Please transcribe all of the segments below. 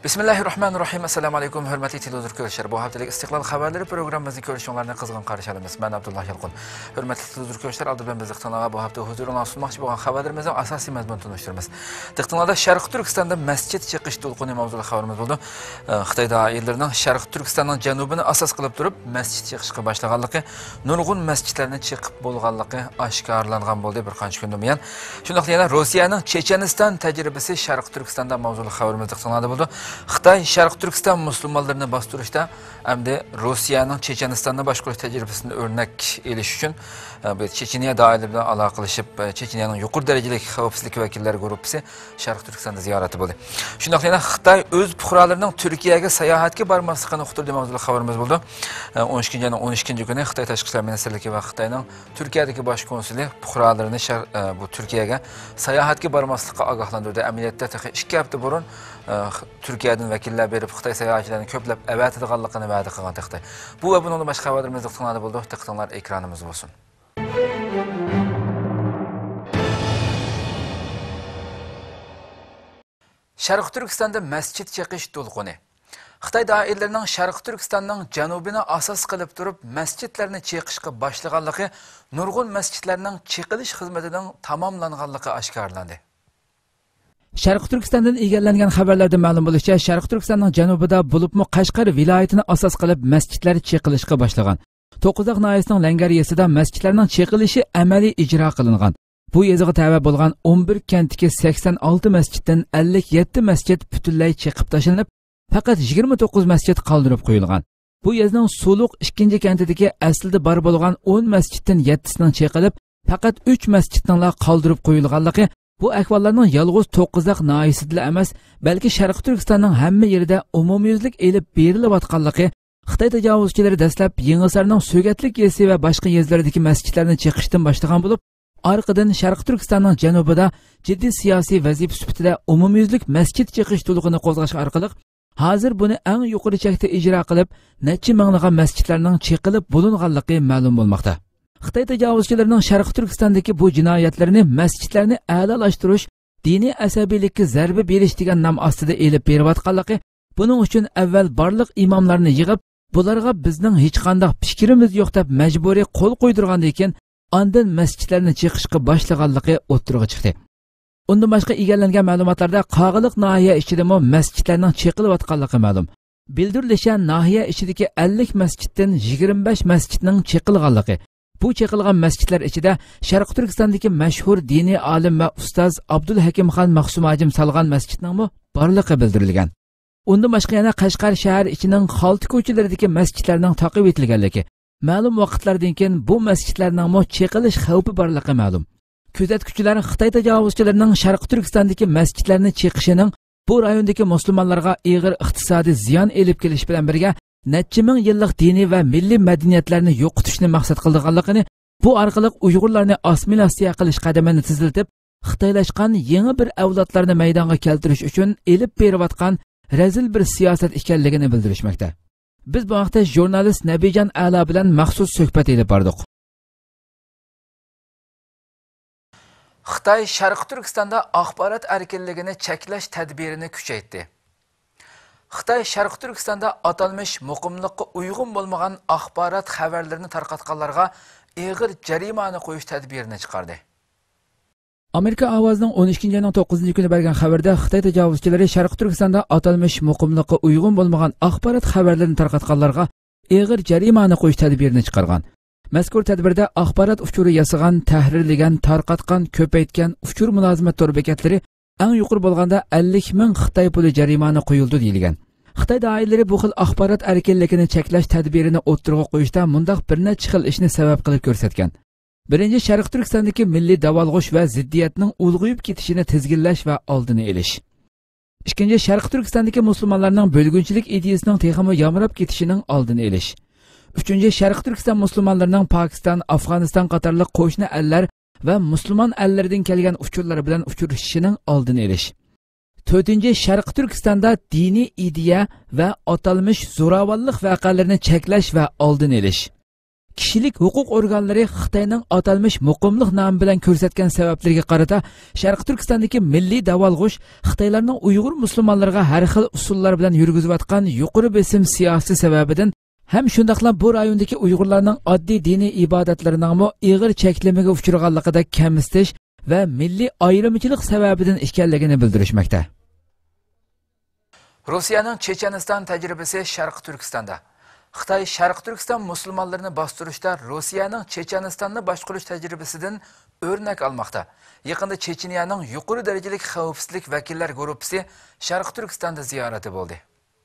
Bismillahirrahmanirrahim. Assalamu alaykum, hörmətli televizor Bu haftalik İstiqlal xəbərləri proqramımızı görüşünlərine qızğın qarşı alırıq. Mən Abdullah Yalqın. Hörmətli televizor görüşlər, aldı ben bizi bu hafta huzuruna sunmaqçı bolğan xəbərlərimizin əsas məzmununu tanışdırırıq. Tıqtınlarda Şərq Türkistanda məscid çıxış dolğunu mövzulu xəbərimiz oldu. Xitay dairələrinin Şərq Türkistanın cənubunu əsas qılıb durub məscid çıxışına başlağanlığı, nurgun məscidlərini çıxıb bolğanlığı aşkarlanğan boldu bir qancha gündən buyan. Şundaqla yana Rusiyanın Çeçenistan təcrübəsi Şərq Türkistanda mövzulu xəbərimiz tıqtınlarda boldu. Xitay Şərq Türkistan Müslümanlarını bastırışda hem de Rusiyanın Çeçenistan'da başqırış tecrübesini örnek eliş üçün Çeçeniya dairələri bilan əlaqələşib Çeçeniyanın yuqur dərəcəlik xavfsizlik vəkilləri qrupu Şərq Türkistan'da ziyarəti boldu. Şundaqla yana Xitay öz fuqarolarının Türkiyəyə səyahətə barmasligini uqtirdi mövzulu xəbərimiz boldu. 12-ci 12-ci günü Xitay Təşqi İşlər Ministerliyi və Xitayның Türkiyədəki baş konsuli fuqarolarını bu Türkiyəyə səyahətə barmaslıqqa ağahlandırdı. Əməliyyatda təxi 2 həftə burun Türkiye'den vekiller verip Xitay seyahatçilerini köplep evet edilganlıqını vədi qılğan Xitay. Bu və bunun başqa xəbərlərimiz tıqtınlarda buldu. Tıqtınlar ekranımız olsun. Şərq Türkistan'da məscid çıxış dolğunu. Xitay dairələrinin Şərq Türkistanның cənubuna asas qılıb durub məscidlərini çıxışqa başlağanlığı, nurgun məscidlərinin çıxılış xizmətinin tamamlanğanlığı aşkarlandı. Şərq Türkistandan egallangan xabarlarda ma'lum bo'lishicha, Şərq Türkistanning janubida bo'libmi Qashqar viloyatini asos qilib masjidlar chiqilishga boshlagan. To'qqizoq noyasining Langariyasida masjidlarning chiqilishi amaliy ijro qilingan. Bu yeziga tava bo'lgan 11 kentdagi 86 masjiddan 57 masjid butunlay chiqib tashlanib, faqat 29 masjid qoldirib qo'yilgan. Bu yezning Suluq 2 kentidagi aslida bor bo'lgan 10 masjiddan 7sining chiqilib, faqat 3 masjidning qoldirib qo'yilganligi bu ahvollarning yolg'iz To'qqizoq noyasida emas, balki Sharq Turkistonning hamma yerida umumyuzlik elib berilayotganligi, Xitoy tajovuzchilari dastlab Yangisarning So'gatlik yezi va boshqa yezlardagi masjidlarni chiqishdan boshlagan bo'lib, orqadan Sharq Turkistonning janubida jiddiy siyosiy vazifa sifatida umumyuzlik masjid chiqish to'lqini qo'zg'ash orqali hozir buni eng yuqori chekda ijro qilib, necha minglagan masjidlarning chiqilib bo'linganligi ma'lum bo'lmoqda. Xitoy tajovuzchilarining Sharq Turkistondagi bu jinoyatlarini masjidlarni a'lolashtirish, diniy asabiylikka zarba berish degan nom ostida elib berayotganligi, buning uchun avval barliq imomlarni yig'ib, bularga bizning hech qanday fikrimiz yo'q deb majburiy qo'l qo'ydirgandan keyin ondan masjidlarni chiqishga boshlaganligi o'ttirg'i chiqdi. Undan boshqa egallangan ma'lumotlarda Qog'iliq nohiya ichidami masjidlarning chiqilayotganligi ma'lum. Bildirilishicha, nohiya ichidagi 50 masjiddan 25 masjidning chiqilganligi. Bu çeqilgan masjidlar ichida Sharq Turkistondagi mashhur diniy olim va ustoz Abdulhakimxon Maxsumajim salgan masjidning borligi bildirilgan. Undan boshqa yana Qashqar shahar ichining xalti ko'chalaridagi masjidlarning taqib etilganligi, ma'lum vaqtlardan keyin bu masjidlarning cheqilish xavfi borligi ma'lum. Kuzatuvchilar Xitoy tajovuzchilarining Sharq Turkistondagi masjidlarni cheqishining bu rayondagi musulmonlarga og'ir iqtisodiy ziyon elib kelish bilan birga necha ming yillik diniy va milliy madaniyatlarni yo'qotishni maqsad qilganligini, bu orqali Uyg'urlarni assimilyatsiya qilish qadamini tiziltib, xitoylashgan yangi bir avlodlarni maydonga keltirish uchun elib berayotgan razil bir siyosat ekanligini bildirishmoqda. Biz bu vaqtda jurnalist Nabijon A'lo bilan maxsus suhbat elib bordik. Xitoy Sharq Turkistonda axborot erkinligini cheklash tadbirini kuchaytirdi. Xitoy Sharq Turkistonda atalmış muqimlikqa uygun bo'lmagan axborot xabarlarini tarqatganlarga og'ir jarimani qo'yish tadbirini chiqardi. Amerika ovozining 12-ayning 9-kuni bergan xabarda Xitoy tajovuzchilari Sharq Turkistonda atalmış muqimlikqa uygun bo'lmagan axborot xabarlarini tarqatganlarga og'ir jarimani qo'yish tadbirini chiqargan. Mazkur tadbirda axborot uchuri yasagan, tahrirlagan, tarqatgan, ko'paytgan uchur mulozimat tor bekatlari eng yuqori bo'lganda 50 ming Xitoy puli jarimani qo'yildi deyilgan. Xitoy doiralari bu xil axborot erkinligini cheklash tadbirini o'ttirg'a qo'yishda mundaq bir necha xil ishni sabab qilib ko'rsatgan. Birinchi, Sharq Turkistondagi milliy davolg'ish va ziddiyatning ulg'ayib ketishini tizginlash va oldini olish. Ikkinchi, Sharq Turkistondagi musulmonlarning bo'lgunchilik ideyasining texmi yomrab ketishining oldini olish. Uchinchi, Sharq Turkiston musulmonlarining Pokiston, Afg'oniston qatorli qo'shni ellar va musulmon ellardan kelgan uchurlar bilan uchrashishining oldini olish. To'rtinchi, Sharq Turkistonda diniy ideya va atalmış zo'ravonlik voqealarini cheklash va oldini olish. Kishilik huquq organlari Xitoyning atalmış muqimlik nomi bilan ko'rsatgan sabablarga qarata Sharq Turkistondagi milliy davolg'ush Xitoylarning Uyg'ur musulmonlariga har xil usullar bilan yurgizayotgan yuqori besim siyosiy sababidan ham shundaqla bu rayondagi Uyg'urlarning oddiy diniy ibodatlarining ig'ir cheklamaga uchraganligida kamsitish va milliy ayrimchilik sababidan ekanligini bildirishmoqda. Rossiyaning Checheniston tajribasi Sharq Turkistonda. Xitoy Sharq Turkiston musulmonlarini bostirishda Rossiyaning Chechenistonni boshqarish tajribasidan o'rnak olmoqda. Yaqinda Checheniyaning yuqori darajali xavfsizlik vakillar guruhi Sharq Turkistonda ziyorati bo'ldi.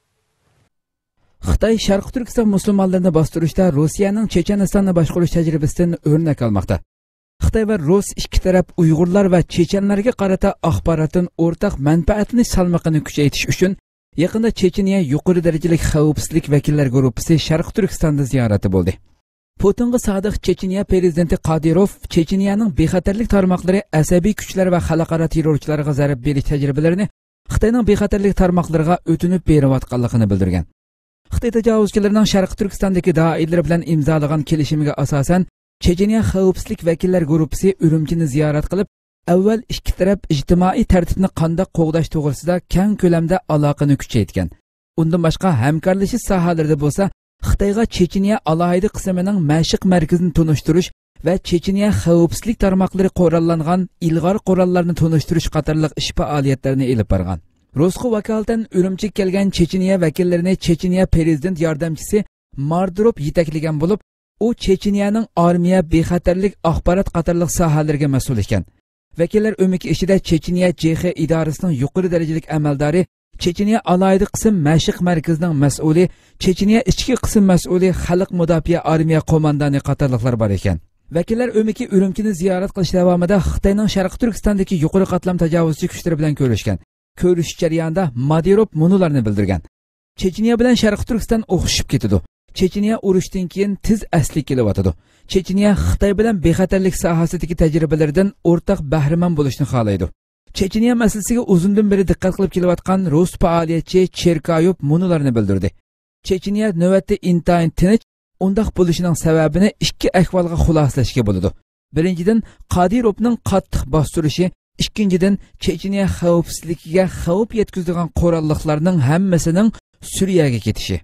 Xitoy Sharq Turkiston musulmonlarini bostirishda Rossiyaning Chechenistonni boshqarish tajribasidan o'rnak olmoqda. Xitoy va Rus ikki taraf Uyg'urlar va Chechenlarga qarata axborotning o'rtaq manfaatini salmoqini kuchaytirish uchun yaqinda Checheniya yuqori darajali xavfsizlik vakillar guruhi Sharq Turkistonda ziyorati bo'ldi. Putinga sodiq Checheniya prezidenti Qadirov Checheniyaning bexatarlik tarmoqlari asabiy kuchlar va xalqaro terrorchilarga zarb berish tajribalarini Xitoyning bexatarlik tarmoqlariga o'tinib berayotganligini bildirgan. Xitoy tajovuzchilarining Sharq Turkistondagi doirlar bilan imzolagan kelishimiga asosan Checheniya xavfsizlik vakillar guruhi Urumchini ziyorat qilib, avval ikki taraf ijtimoiy tartibni qanday qo'g'dash to'g'risida keng ko'lamda aloqani kuchaytirgan. Undan boshqa hamkorlashish sohalarida bo'lsa, Xitoyga Checheniya alohida qismining mashq markazini tunishtirish va Checheniya xavfsizlik tarmoqlari qurollangan ilg'or qurollarni tunishtirish qatorliq ish faoliyatlarini olib borgan. Rosxo vakolatan Urumchiga kelgan Checheniya vakillarini Checheniya prezident yordamchisi Mardurov yetaklagan bo'lib, u Checheniyaning armiya, bexatarlik, axborot qatorliq sohalarga mas'ul ekan. Vakillar o'miki ishida Checheniya JX idorasining yuqori darajalik amaldori, Checheniya alohida qism mashq markazining mas'uli, Checheniya ichki qism mas'uli, xalq mudofaa armiya qo'mondoni qatorliqlar bor ekan. Vakillar o'miki Urumchini ziyorat qilish davomida Xitoyning Sharq Turkistondagi yuqori qatlam tajovuzchi kuchlari bilan ko'rishgan. Ko'rish jarayonida Madirov munularni bildirgan. Checheniya bilan Sharq Turkiston o'xshib ketadi. Checheniya urushdan keyin tiz asli kelyotdi. Checheniya Xitoy bilan bexatarlik sohasidagi tajribalardan o'rtaq bahramand bo'lishni xohlaydi. Checheniya masalasiga uzundan beri diqqat qilib kelayotgan Rus faoliyatchi Cherkayov munularni bildirdi. Checheniya navbatda intayin tinch, undaq bo'lishining sababini ikki ahvolga xulosalashga bo'ladi. Birinchidan, Qadirovning qattiq bostirishi, ikkinchidan, Checheniya xavfsizligiga xavf yetkazadigan qurolliqlarning hammasining Suriyaga ketishi.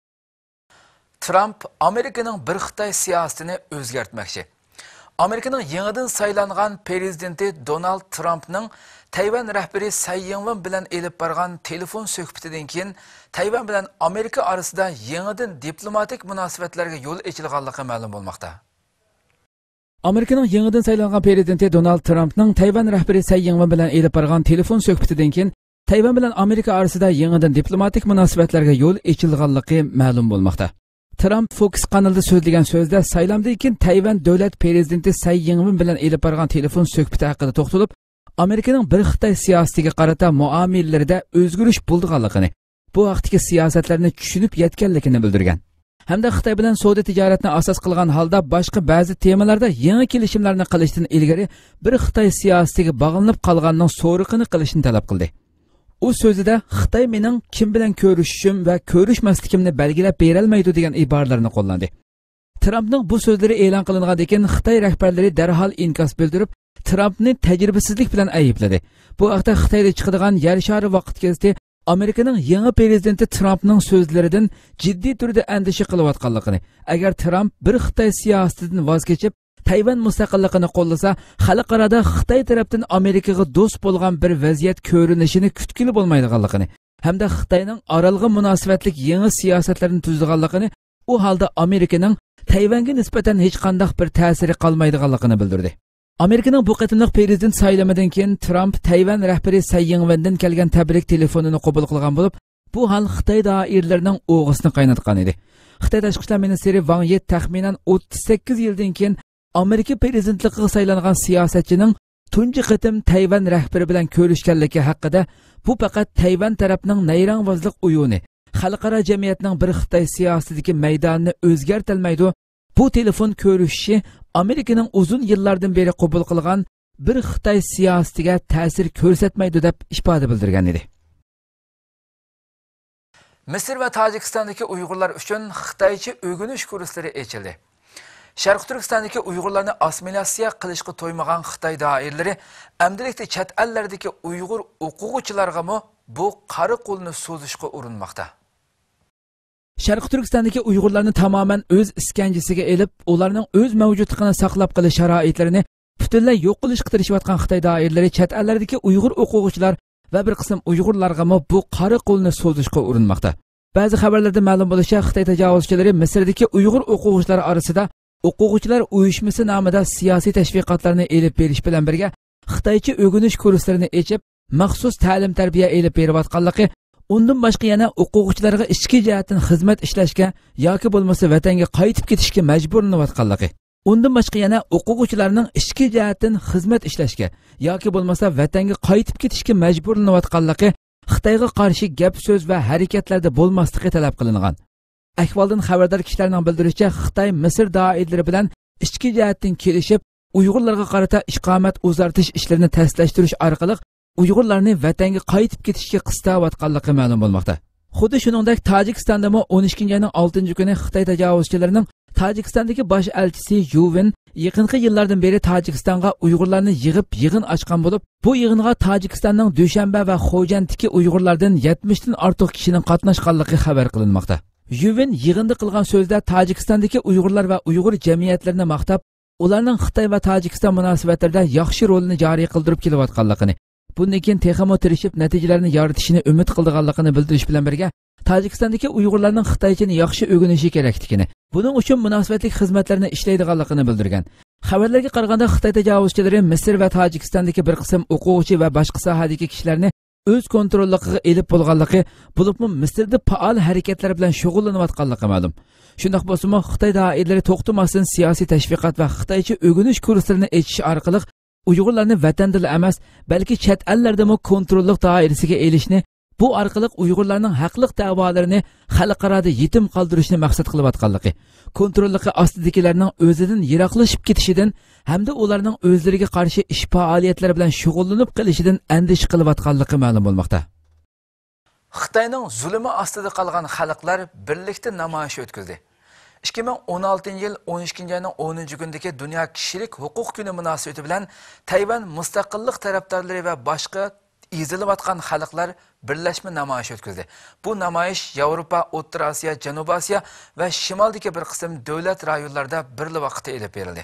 Trump Amerikaning bir Xitoy siyosatini o'zgartmoqchi. Amerikaning yangidan saylangan prezidenti Donald Trumpning Tayvan rahbari Tsai Ing-wen bilan elib borgan telefon suhbatidan keyin Tayvan bilan Amerika orasida yangidan diplomatik munosabatlarga yo'l ochilganligi ma'lum bo'lmoqda. Amerikaning yangidan saylangan prezidenti Donald Trumpning Tayvan rahbari Tsai Ing-wen bilan elib borgan telefon suhbatidan keyin Tayvan bilan Amerika orasida yangidan diplomatik munosabatlarga yo'l ochilganligi ma'lum bo'lmoqda. Trump Fox kanalida so'zlagan so'zda saylamdan keyin Tayvan davlat prezidenti Tsai Ing-wen bilan elib borgan telefon suhbati haqida to'xtalib, Amerikaning bir Xitoy siyosatiga qarata muomalalарida o'zgarish bo'lganligini, bu vaqtdagi siyosatlarni tushunib yetganligini bildirgan. Hamda Xitoy bilan savdo tijoratni asos qilgan holda boshqa ba'zi temalarda yangi kelishimlarni qilishdan ilgari bir Xitoy siyosatiga bog'lanib qolganning so'riqini qilishni talab qildi. U so'zida Xitoy mening kim bilan ko'rishishim va ko'rishmasligimni belgilab berolmaydi degan iboralarni qo'llandi. Trumpning bu so'zlari e'lon qilingandan keyin Xitoy rahbarlari darhol inkos bildirib, Trumpni tajribasizlik bilan aybladi. Bu haqda Xitoyda chiqadigan Yer shari vaqt gazeti Amerikaning yangi prezidenti Trumpning so'zlaridan jiddiy turda andisha qilayotganligini, agar Trump bir Xitoy siyosatidan voz kechib Tayvan mustaqilligini qo'llasa, xalqarada Xitoy tarafdan Amerikaga do'st bo'lgan bir vaziyat ko'rinishini kutgili bo'lmaydiganligini, hamda Xitoyning oralg'i munosabatlik yangi siyosatlarini tuzganligini, u holda Amerikaning Tayvanga nisbatan hech qanday bir ta'siri qolmaydiganligini bildirdi. Amerikaning bu qatimliq prezident saylamidan keyin Trump Tayvan rahbari Tsai Ing-wendan kelgan tabrik telefonini qabul qilgan bo'lib, bu hal Xitoy doiralarining o'g'isini qaynatgan edi. Xitoy tashqi ishlar ministri Wang Yi taxminan 38 yildan keyin Amerika prezidentligiga saylangan siyosatchining tunji qatim Tayvan rahbari bilan ko'rishganligi haqida, bu faqat Tayvan tarafining nayrangvozlik uyuni, xalqaro jamiyatning bir Xitoy siyosatidagi maydonini o'zgartirmaydi. Bu telefon ko'rishishi Amerikaning uzun yillardan beri qabul qilgan bir Xitoy siyosatiga ta'sir ko'rsatmaydi deb ifoda bildirgan edi. Misr va Tojikistondagi Uyg'urlar uchun Xitoycha o'rganish kurslari ochildi. Sharq Turkistondagi Uyg'urlarni assimilyatsiya qilishga to'ymagan Xitoy doiralari amdilikda chet ellardagi Uyg'ur o'quvchilarga bu qari qo'lni so'zishga urinmoqda. Sharq Turkistondagi Uyg'urlarni tamoman o'z iskanjasiga elib, ularning o'z mavjudligini saqlab qolish sharoitlarini butunlay yo'q qilishga tirishayotgan Xitoy doiralari chet ellardagi Uyg'ur o'quvchilar va bir qism Uyg'urlarga bu qari qo'lni so'zishga urinmoqda. Ba'zi xabarlarda ma'lum bo'lishicha, Xitoy tajovuzchilari Misrdagi Uyg'ur o'quvchilari orasida o'quvchilar uyushmasi nomida siyosiy tashviqotlarni elib berish bilan birga Xitoycha o'rganish kurslarini ochib, maxsus ta'lim-tarbiya elib berayotganligi, undan boshqa yana o'quvchilarga ichki jihatdan xizmat ishlashga yoki bo'lmasa vatanga qaytib ketishga majburlanayotganligi. Undan boshqa yana o'quvchilarning ichki jihatdan xizmat ishlashga yoki bo'lmasa vatanga qaytib ketishga majburlanayotganligi Xitoyga qarshi gap so'z va harakatlarda bo'lmasligi talab qilingan. Ahvoldan xabardor kishilarning bildirishicha, Xitoy Misr doiralari bilan ichki jihatdan kelishib, Uyg'urlarga qarata iqomat o'zartish ishlarini taslashtirish orqali Uyg'urlarni vatanga qaytib ketishga qistayotganligi ma'lum bo'lmoqda. Xuddi shuningdek, Tojikistonda 12-oyning 6-kuni Xitoy tajovuzchilarining Tojikistondagi bosh elchisi Yuvin yaqinqi yillardan beri Tojikistonga Uyg'urlarni yig'in ochgan bo'lib, bu yig'inga Tojikistonning Dushanba va Xo'jandagi Uyg'urlardan 70 dan ortiq kishining qatnashganligi xabar qilinmoqda. Yuvin yig'inda qilgan so'zda Tojikistondagi Uyg'urlar va Uyg'ur jamiyatlarini maqtab, ularning Xitoy va Tojikiston munosabatlarida yaxshi rolini joriy qildirib kelayotganligini, bundan keyin texmo tirishib natijalarni yoritishini umid qilganligini bildirish bilan birga, Tojikistondagi Uyg'urlarning Xitoychani yaxshi o'rganishi kerakligini, buning uchun munosabatli xizmatlarni ishlaydiganligini bildirgan. Xabarlarga qaraganda, Xitoy tajovuzchilari Misr va Tojikistondagi bir qism o'quvchi va boshqa sohadagi kishilarni o'z kontrolligiga elib bo'lganligi, bo'libmi Misrda faol harakatlar bilan shug'ullanayotganligi ma'lum. Shundoq bo'lsa-mu, Xitoy doiralari to'xtamasdan siyosiy tashviqot va Xitoycha o'rganish kurslarini echish orqali Uyg'urlarni vatanda emas, balki chet ellardami kontrollik doirasiga elishni, bu orqali Uyg'urlarning haqliq da'volarini xalqaroda yetim qoldirishni maqsad qilayotganligi, kontrolligi ostidagilarning o'zidan yiroqlashib ketishidan hamda ularning o'zlariga qarshi ish faoliyatlari bilan shug'ullanib qolishidan andisha qilayotganligi ma'lum bo'lmoqda. Xitoyning zulmi ostida qolgan xalqlar birlikda namoyish o'tkazdi. 2016-yil 12-oyning 10-kunidagi Dunyo kishilik huquq kuni munosabati bilan Tayvan mustaqillik tarafdorlari va boshqa ezilayotgan xalqlar birlashma namoyish o'tkazdi. Bu namoyish Yevropa, O'rta Osiyo, Janubiy Osiyo va shimoldagi bir qism davlat rayonlarida birli vaqtda elib berildi.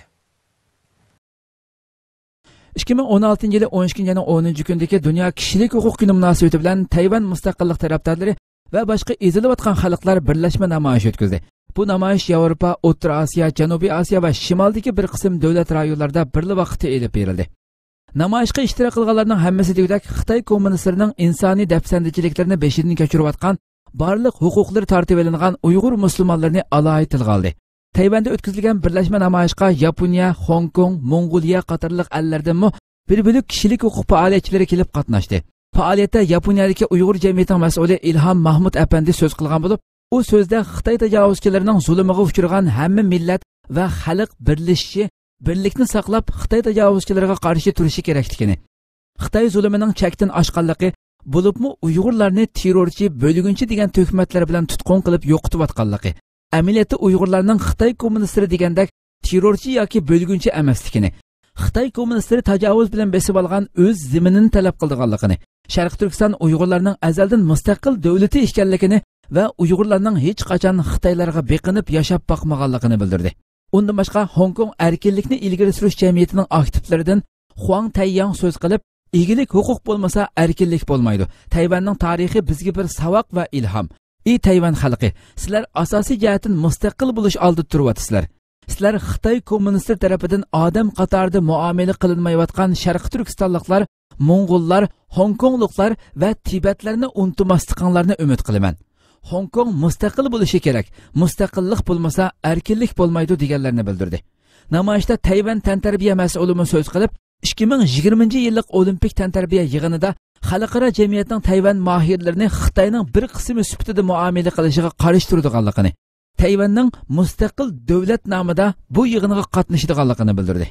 2016-yil 12-oyning 10-kunidagi Dunyo kishilik huquq kuni munosabati bilan Tayvan mustaqillik tarafdorlari va boshqa ezilayotgan xalqlar birlashma namoyish o'tkazdi. Bu namoyish Yevropa, O'rta Osiyo, Janubiy Osiyo va shimoldagi bir qism davlat rayonlarida birli vaqtda elib berildi. Namoyishga ishtirok qilganlarning hammasi degdak Xitoy kommunistlarining insoniy dafsandichiliklarni beshidan kechirayotgan, barliq huquqlari tartib etilgan Uyg'ur musulmonlarini alohida tilga oldi. Tayvanda o'tkazilgan birlashma namoyishga Yaponiya, Hong Kong, Mongoliya qatorliq ellardan bir bo'lak kishilik huquq faoliyatchilari kelib qatnashdi. Faoliyatda Yaponiyadagi Uyg'ur jamiyatining mas'uli Ilhom Mahmud apandi so'z qilgan bo'lib, u so'zda Xitoy tajovuzchilarining zulmiga uchragan hamma millat va xalq birlashishi, birlikni saqlab Xitoy tajovuzchilariga qarshi turishi kerakligini, Xitoy zulmining chekdan oshganligi, bo'libmi Uyg'urlarni terrorchi, bo'lgunchi degan tuhmatlar bilan tutqun qilib yo'qotayotganligi, amaliyotda Uyg'urlarning Xitoy kommunistlari degandek terrorchi yoki bo'lgunchi emasligini, Xitoy kommunistlari tajovuz bilan besib olgan o'z zaminini talab qilganligini, Sharq Turkiston Uyg'urlarning azaldan mustaqil davlati ekanligini va Uyg'urlarning hech qachon Xitoylarga beqinib yashab boqmaganligini bildirdi. Undan boshqa Hong Kong erkinlikni ilgari surish jamiyatining aktivlaridan Huang Taiyang so'z qilib, egilik huquq bo'lmasa erkinlik bo'lmaydi. Tayvanning tarixi bizga bir savoq va ilhom. Ey Tayvan xalqi, sizlar asosiy jihatdan mustaqil bo'lish oldida turyapsizlar. Sizlar Xitoy kommunistlar tarafidan odam qatorida muomala qilinmayotgan Sharq Turkistonliklar, Mong'ollar, Hong Kongliklar va Tibetlarni unutmasliklarini umid qilaman. Hong Kong mustaqil bo'lishi kerak. Mustaqillik bo'lmasa erkinlik bo'lmaydi deganlarni bildirdi. Namoyishda Tayvan tantarbiya mas'uli so'z qilib, 2020-yillik Olimpik tantarbiya yig'inida xalqaro jamiyatning Tayvan mohirlarini Xitoyning bir qismi sifatida muomala qilishiga qarshi turadiganligini, Tayvanning mustaqil davlat nomida bu yig'inga qatnashadiganligini bildirdi.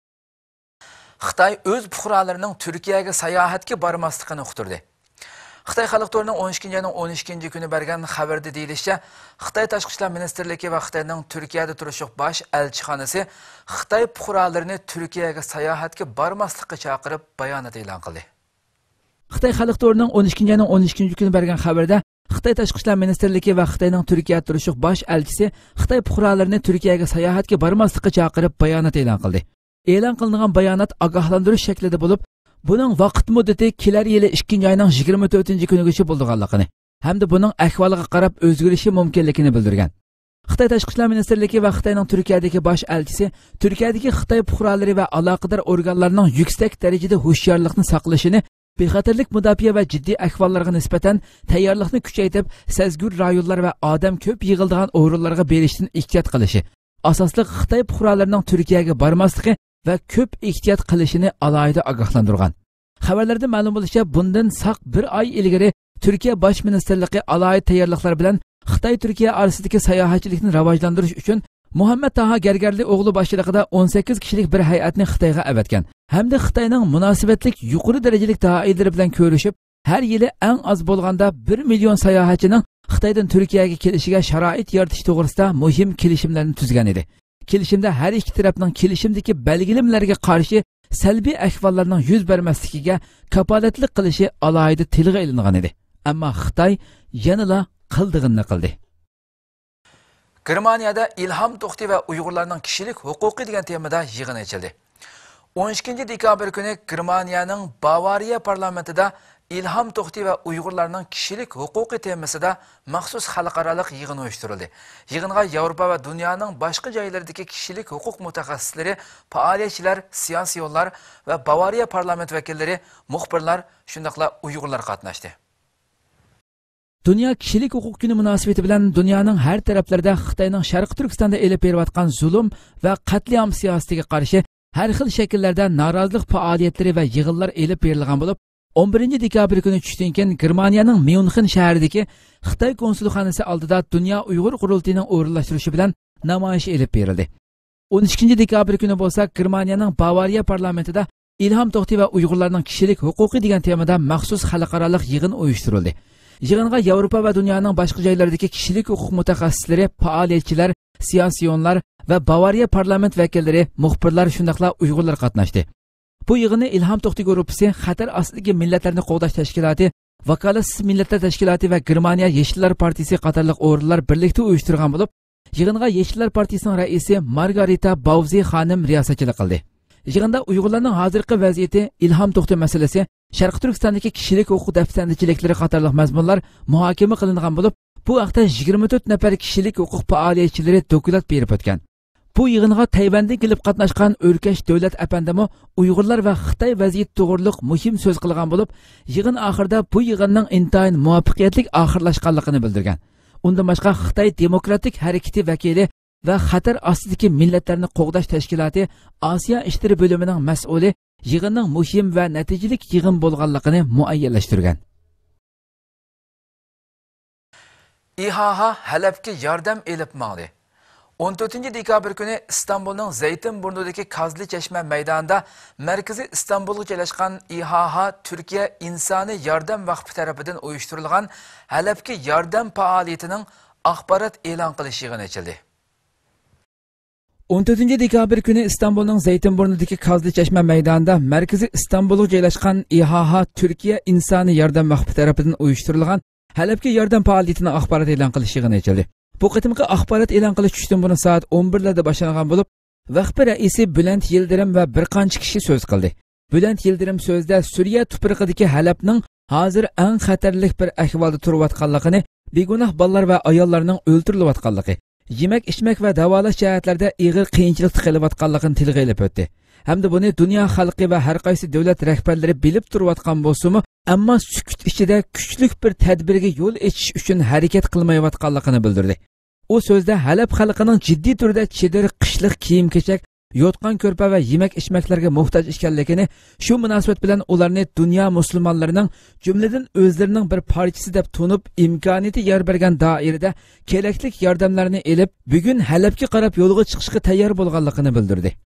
Xitoy o'z fuqarolarining Turkiyaga sayohatga bormasligini uqtirdi. Xitoy xalq to'rining 12 ayning 12 kuni bergan xabarda deyilishicha, Xitoy Tashqi ishlar ministrligi va Xitoyning Turkiyada turishliq bosh elchixonasi Xitoy fuqarolarini Turkiyaga sayohatga bormaslikka chaqirib bayonot e'lon qildi. Xitoy xalq to'rining 12 ayning 12 kuni bergan xabarda Xitoy Tashqi ishlar ministrligi va Xitoyning Turkiyada turishliq bosh elchisi Xitoy fuqarolarini Turkiyaga sayohatga bormaslikka chaqirib bayonot e'lon qildi. E'lon qilingan bayonot ogohlantirish shaklida bo'lib, buning vaqt muddati kelar yili 2 ayning 24-kunigacha bo'lganligini hamda buning ahvoliga qarab o'zgarishi mumkinligini bildirgan. Xitoy Tashqi ishlar ministrligi va Xitoyning Turkiyadagi bosh elchisi Turkiyadagi Xitoy fuqarolari va aloqador organlarning yuksak darajada hushyorlikni saqlashini, bexatarlik mudofaa va jiddiy ahvollarga nisbatan tayyorlikni kuchaytirib, sezgur rayonlar va odam ko'p yig'iladigan o'rinlarga berishdan ehtiyot qilishi, asosli Xitoy fuqarolarining Turkiyaga bormasligi va ko'p ehtiyot qilishini alohida ogohlantirgan. Xabarlarda ma'lum bo'lishicha, bundan saq bir oy ilgari Turkiya bosh ministrligi alohida tayyorliklar bilan Xitoy Turkiya orasidagi sayohatchilikni rivojlantirish uchun Muhammad Taha Gargarli o'g'li boshchiligida 18 kishilik bir hay'atni Xitoyga avatgan. Hamda Xitoyning munosabatlik yuqori darajalik doiralari bilan ko'rishib, har yili eng az bo'lganda 1 million sayohatchining Xitoydan Turkiyaga kelishiga sharoit yaratish to'g'risida muhim kelishimlarni tuzgan edi. Kelishimda har ikki tarafning kelishimdagi belgilamlarga qarshi salbiy ahvollarning yuz bermasligiga kapolatlik qilishi alohida tilga ilingan edi. Ammo Xitoy yanada qildig'ini qildi. Germaniyada İlham To'xti va Uyg'urlarning kishilik huquqi degan temada yig'in ochildi. 12 dekabr kuni Germaniyaning Bavariya parlamentida İlham To'xti va Uyg'urlarning kishilik huquqi temasida maxsus xalqaro yig'in uyushtirildi. Yig'inga Yevropa va dunyoning boshqa joylaridagi kishilik huquq mutaxassislari, faoliyatchilar, siyosiyonlar va Bavariya parlament vakillari, muxbirlar, shundaqla Uyg'urlar qatnashdi. Dünya kishilik huquq kuni munosabati bilan dunyoning har taraflarida Xitoyning Sharq Turkistonda elib berayotgan zulm va qatliam siyosatiga qarshi har xil shakllarda norozilik faoliyatlari va yig'inlar elib berilgan bo'lib, 11 dekabr kuni tushdan keyin Germaniyaning Myunxen shahridagi Xitoy konsulxonasi oldida Dunyo Uyg'ur qurultiyining o'rinlashtirishi bilan namoyish elib berildi. 12 dekabr kuni bo'lsa Germaniyaning Bavariya parlamentida İlham To'xti va Uyg'urlarning kishilik huquqi degan temada maxsus xalqaro yig'in uyushtirildi. Yig'inga Yevropa va dunyoning boshqa joylaridagi kishilik huquq mutaxassislari, faoliyatchilar, siyosiyonlar va Bavariya parlament vakillari, muxbirlar shundaqla Uyg'urlar qatnashdi. Bu yig'inni İlham To'xti guruhi, Xatar ostidagi millatlarni qo'g'dash tashkiloti, Vakolatsiz millatlar tashkiloti va Germaniya Yeshillar partiyasi qatorliq o'rinlar birlikda uyushtirgan bo'lib, yig'inga Yeshillar partiyasining raisi Margarita Bauzi xonim riyosatchilik qildi. Yig'inda Uyg'urlarning hozirgi vaziyati, İlham To'xti masalasi, Sharq Turkistondagi kishilik huquq daftarchiliklari qatorliq mazmunlar muhokama qilingan bo'lib, bu haqda 24 nafar kishilik huquq faoliyatchilari dokument berib o'tgan. Bu yig'inga Tayvandan kelib qatnashgan O'rkash davlat apandami Uyg'urlar va Xitoy vaziyati to'g'riliq muhim so'z qilgan bo'lib, yig'in oxirida bu yig'inning intayin muvaffaqiyatli oxirlashganligini bildirgan. Undan boshqa Xitoy demokratik harakati vakili va Xatar ostidagi millatlarni qo'g'dash tashkiloti Osiyo ishlari bo'limining mas'uli yig'inning muhim va natijali yig'in bo'lganligini muayyanlashtirgan. İHH Halepga yordam elib mangdi. 14 dekabr kuni İstanbulning Zaytinburnu'dagi Kazli Chashma maydonida markaziy İstanbulga joylashgan İHH Turkiya insoniy yordam vaqfi tarafidan uyushtirilgan Halepga yordam faoliyatining axborot e'lon qilish yig'ini ochildi. 14 dekabr kuni İstanbulning Zaytinburnu'dagi Kazli Chashma maydonida markaziy İstanbulga joylashgan İHH Turkiya insoniy yordam vaqfi tarafidan uyushtirilgan Halepga yordam faoliyatining axborot e'lon qilish yig'ini ochildi. Bu qitimqi axborot e'lon qilish tushdan buni soat 11larda boshlangan bo'lib, vaqfi raisi Bülent Yildirim va bir qancha kishi so'z qildi. Bülent Yildirim so'zda Suriya tuprog'idagi Halepning hozir eng xatarli bir ahvolda turayotganligini, begunoh bolalar va ayollarning o'ltirilayotganligi, yemak, ichmak va davolash jihatlarida ig'ir qiyinchilik qilayotganligini tilga ilib o'tdi. Hamda buni dunyo xalqi va har qaysi davlat rahbarlari bilib turayotgan bo'lsa-mu, ammo sukut ichida kuchli bir tadbirga yo'l ochish uchun harakat qilmayotganligini bildirdi. U so'zda Halep xalqining jiddiy turda chedir, qishliq kiyim-kechak, yotgan ko'rpa va yemak-ichmaklarga muhtoj ekanligini, shu munosabat bilan ularni dunyo musulmonlarining, jumladan o'zlarining bir parchasi deb tunib, imkoniyati yer bergan doirada kerakli yordamlarni elib, bugun Halepga qarab yo'lga chiqishga tayyor bo'lganligini bildirdi.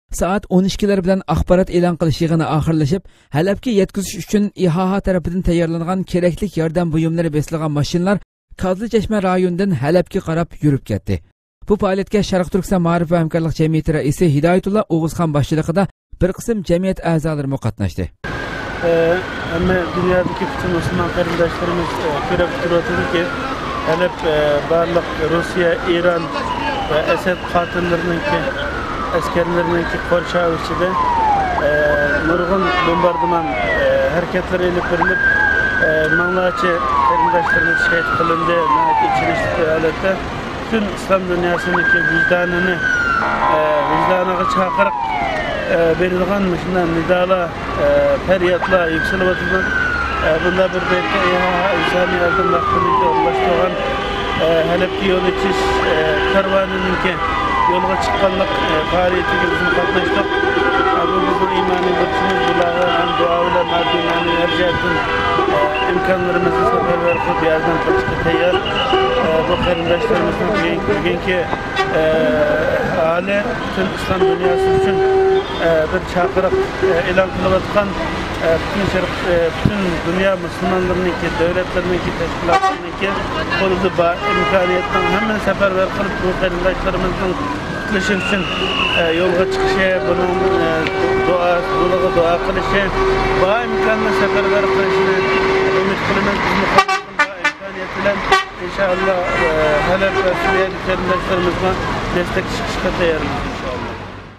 Saat 12'lar bilan axborot e'lon qilish yig'ini oxirlashib, Halabga yetkazish uchun IHH tarafidan tayyorlangan kerakli yordam buyumlari besilgan mashinalar Kozli-Chashma rayonidan Halabga qarab yurib ketdi. Bu faoliyatga Sharq Turkiston Ma'rif va hamkorlik jamiyati raisi Hidoyatulloh O'g'izxon boshchiligida bir qism jamiyat a'zolari qatnashdi. Ama dünyadaki bütün Müslüman kardeşlerimiz görüp duruyordu ki Halep barlık Rusya, İran ve Esed katillerinin ki askerlerinin ki korşağı içinde nurgun bombardıman hareketleri elip verilip manlaçı kardeşlerimiz şehit kılındı. İçilişli alette bütün İslam dünyasındaki vicdanını vicdanına çağırarak verilgan mışından nidala, feryatla, yükselip atılgan bunda bir belki insani yardım vakfının ulaştıran Halep'ki yol içiş karvanının ki yolga çıkanlık faaliyeti gibi bizim katlaştık. Bu bizim imani burçumuz bulağı hem dua ile maddi erciyatın imkanlarımızı seferber kılıp yazdan çalıştı teyyar. Bu kardeşlerimizin bugünkü hali bütün İslam dünyası için bir çağırarak ilan kılıvatkan bütün dünya Müslümanlarının ki, devletlerinin ki, teşkilatlarının ki konuda imkaniyetten hemen seferber kılıp bu kardeşlerimizin kılışı için yolga çıkışı, bunun dua kılışı, bu imkanla seferber kılışını ümit kılımız bizim imkaniyetiyle inşallah Halep ve Suriye'li kardeşlerimizle destek çıkışına tayarız inşallah.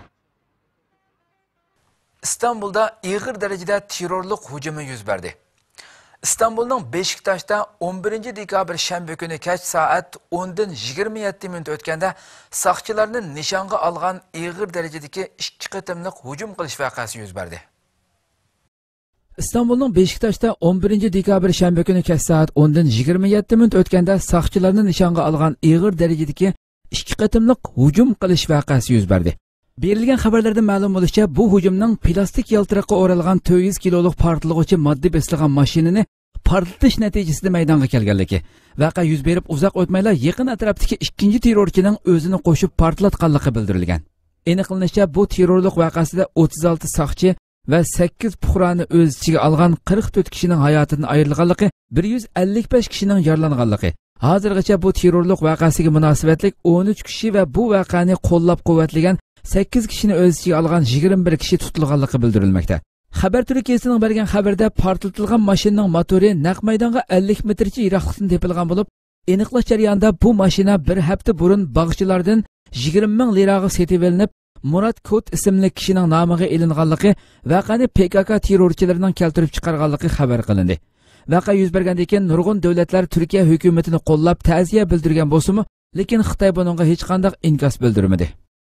İstanbul'da iğir derecede terörlük hücumu yüz verdi. İstanbul'un Beşiktaş'ta 11. dekabr şembe günü keç saat 10'dan 27 minut ötkende sakçılarının nişanga algan iğir derecedeki 2 kıtımlık hücum kılış vakası yüz verdi. İstanbul'un Beşiktaş'ta 11. dekabr şembe günü keç saat 10'dan 27 minut ötkende sakçılarının nişanga algan iğir derecedeki 2 kıtımlık hücum kılış vakası yüz verdi. Berilgan xabarlarda ma'lum bo'lishicha, bu hujumning plastik yaltiroqqa o'ralgan 400 kiloluk portlovchi modda besilgan mashinani portlatish natijasida maydonga kelganligi, voqea yuz berib uzoq o'tmayla yaqin atrofdagi ikkinchi terrorchining o'zini qo'shib portlatganligi bildirilgan. Aniqlanishicha, bu terrorlik voqeasida 36 saqchi va 8 puhrani o'z ichiga olgan 44 kishining hayotidan ayrilganligi, 155 kishining yaralanganligi. Hozirgacha bu terrorlik voqeasiga munosabatlik 13 kishi va bu voqeani qo'llab-quvvatlagan 8 kishini o'z ichiga olgan 21 kishi tutilganligi bildirilmoqda. Xabar Turkiyasining bergan xabarda portlatilgan mashinaning motori naq maydonga 50 metrcha yiroqlikdan tepilgan bo'lib, aniqlash jarayonida bu mashina bir hafta burun bog'chilardan 20 ming liraga setib olinib, Murat Kot ismli kishining nomiga ilinganligi, voqeani PKK terrorchilarining keltirib chiqarganligi xabar qilindi. Voqea yuz bergandan keyin nurg'un davlatlar Turkiya hukumatini qo'llab ta'ziya bildirgan bo'lsa-mu, lekin Xitoy buningga hech qanday inkos bildirmadi.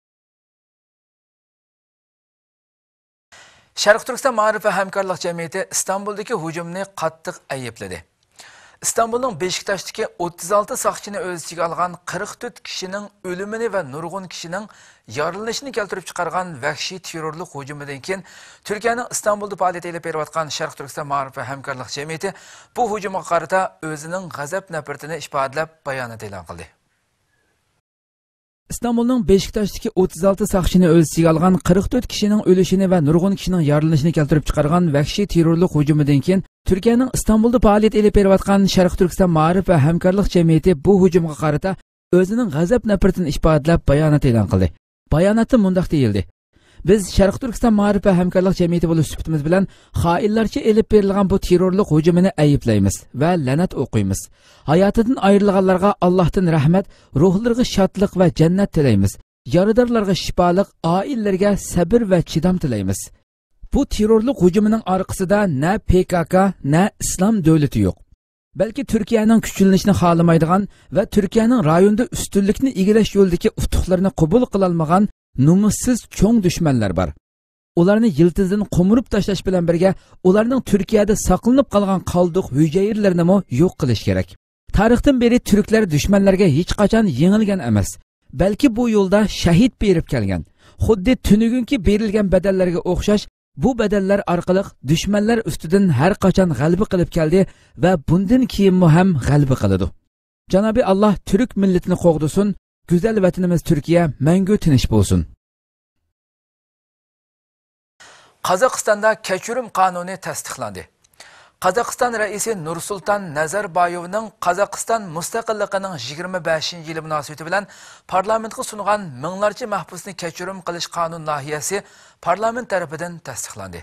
Sharq Turkiston Ma'rif va hamkorlik jamiyati İstanbul'daki hücumni qattiq ayıpladı. İstanbul'un Beşiktaş'taki 36 saqchini o'z ichiga olgan 44 kishining o'limini va nurg'un kishining yaralanishini keltirib chiqargan vahshiy terrorlik hujumidan keyin Turkiyaning İstanbul'da faoliyat olib berayotgan Sharq Turkiston Ma'rif va hamkorlik jamiyati bu hujumga qarata o'zining g'azab nafratini ifodalab bayonot e'lon qildi. İstanbul'un Beşiktaş'taki 36 saqchini o'z ichiga olgan 44 kishining o'lishini va nurg'un kishining yaralanishini keltirib chiqargan vahshiy terrorlik hujumidan keyin Turkiyaning İstanbul'da faoliyat olib berayotgan Sharq Turkiston Ma'rif va hamkorlik jamiyati bu hujumga qarata o'zining g'azab nafratini ifodalab bayonot e'lon qildi. Bayonotda mundaq deyildi: Biz Sharq Turkiston Ma'rif va hamkorlik jamiyati bo'lish sifatimiz bilan xoinlarcha elib berilgan bu terrorlik hujumini ayiblaymiz va la'nat o'qiymiz. Hayotidan ayrilganlarga Allohdan rahmat, ruhlariga shodlik va jannat tilaymiz. Yaradorlarga shifolik, oilalarga sabr va chidam tilaymiz. Bu terrorlik hujumining orqasida na PKK, na islom davlati yo'q. Balki Turkiyaning kuchlanishini xohlamaydigan va Turkiyaning rayonda ustunlikni egallash yo'lidagi utuqlarini qabul qila olmagan numussiz cho'ng dushmanlar bor. Ularni yiltizdan qo'murib tashlash bilan birga, ularning Turkiyada saqlanib qolgan qoldiq hujayirlarini mo yo'q qilish kerak. Tarixdan beri turklar dushmanlarga hech qachon yengilgan emas, balki bu yo'lda shahid berib kelgan. Xuddi tunugunki berilgan badallarga o'xshash, bu badallar orqali dushmanlar ustidan har qachon g'alaba qilib keldi va bundan keyin ham g'alaba qiladi. Janobi Alloh turk millatini qo'g'dusin, go'zal vatanimiz Turkiya mangu tinch bo'lsin. Qozog'istonda kechirim qonuni tasdiqlandi. Qozog'iston raisi Nursulton Nazarboyevning Qozog'iston mustaqilligining 25-yili munosabati bilan parlamentga sungan minglarcha mahbusni kechirim qilish qonun loyihasi parlament tarafidan tasdiqlandi.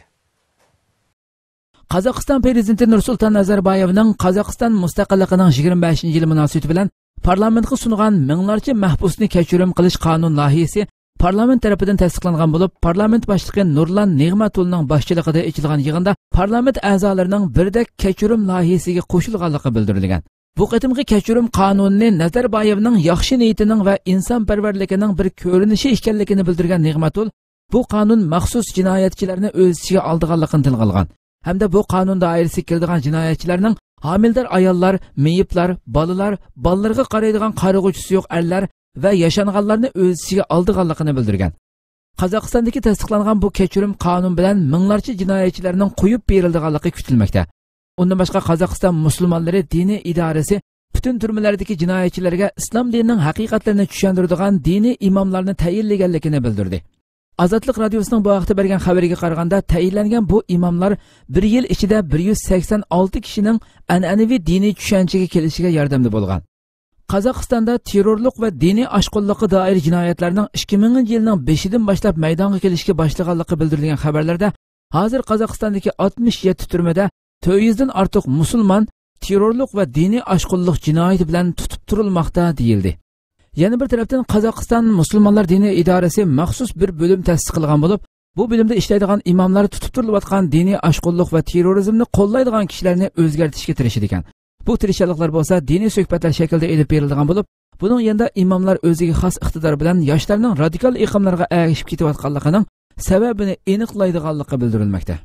Qozog'iston prezidenti Nursulton Nazarboyevning Qozog'iston mustaqilligining 25-yili munosabati bilan parlamentga sungan minglarcha mahbusni kechirim qilish qonun loyihasi parlament tarafidan tasdiqlangan bo'lib, parlament boshlig'i Nurlan Nig'matulning boshchiligida ochilgan yig'inda parlament a'zolarining birdek kechirim loyihasiga qo'shilganligi bildirilgan. Bu qatimgi kechirim qonunini Nazarboyevning yaxshi niyatining va insonparvarligining bir ko'rinishi ekanligini bildirgan Nig'matul, bu qonun maxsus jinoyatchilarni o'z ichiga oldiganligini tilga olgan. Hamda bu qonun doirasiga kiradigan jinoyatchilarning homildor ayollar, meyiblar, bolalarga qaraydigan qarag'uvchisi yo'q erlar va yashanganlarni o'z ichiga oldiganligini bildirgan. Qozog'istondagi tasdiqlangan bu kechirim qonun bilan minglarcha jinoyatchilarning qo'yib berilganligi kutilmoqda. Undan boshqa Qozog'iston musulmonlari diniy idorasi butun turmalardagi jinoyatchilarga islom dinining haqiqatlarini tushuntiradigan diniy imomlarni tayinlaganligini bildirdi. Azatlık Radyosu'nun bu vaqtda bergan xabariga qaraganda tayinlangan bu imomlar bir yil ichida 186 kishining an'anaviy diniy tushunchaga kelishiga yordamchi bo'lgan. Qozog'istonda terrorlik va diniy oshqo'llikqa doir jinoyatlarning 2000-yilning 5-idan boshlab maydonga kelishga boshlaganligi bildirilgan xabarlarda hozir Qozog'istondagi 67 turmada 400 dan ortiq musulmon terrorlik va diniy oshqo'llik jinoyati bilan tutib turilmoqda deyildi. Yana bir tarafdan Qozog'iston musulmonlar diniy idorasi maxsus bir bo'lim tasdiqlagan bo'lib, bu bo'limda ishlaydigan imomlar tutib turilayotgan diniy oshqo'llik va terrorizmni qo'llaydigan kishilarni o'zgartirishga tirishadi ekan. Bu tirishchiliklar bo'lsa diniy suhbatlar shaklida elib berilgan bo'lib, buning yanında imomlar o'ziga xos iqtidor bilan yoshlarning radikal iqimlarga ergishib ketayotganligining sababini aniqlaydiganligi bildirilmoqda.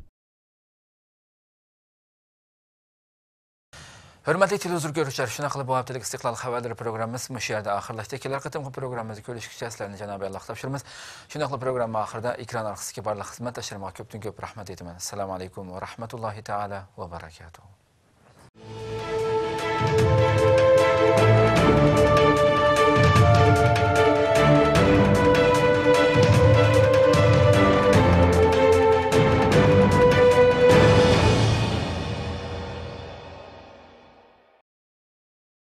Hürmetli televizyon görüşler, şuna qilib bu haftalık istiqlal xabarları programımız bu yerda oxirlashdi. Kelar qatimgi programmamizni ko'rishgacha sizlarni Janobi Alloh topshiramiz. Shuna qilib programma oxirida ekran orqasidagi barliq xizmatdoshlarimga ko'p rahmat aytaman. Assalomu alaykum va rahmatullohi taala va barakatuh.